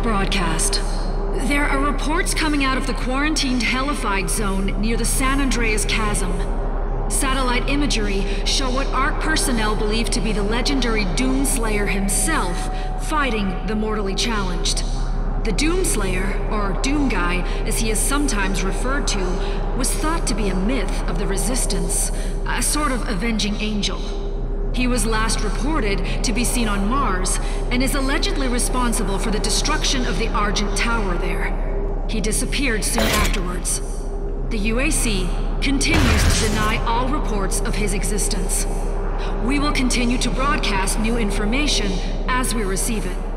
broadcast. There are reports coming out of the quarantined Hellified zone near the San Andreas Chasm. Satellite imagery show what ARC personnel believe to be the legendary Doomslayer himself fighting the mortally challenged. The Doomslayer, or Doom Guy as he is sometimes referred to, was thought to be a myth of the Resistance, a sort of avenging angel. He was last reported to be seen on Mars, and is allegedly responsible for the destruction of the Argent Tower there. He disappeared soon afterwards. The UAC continues to deny all reports of his existence. We will continue to broadcast new information as we receive it.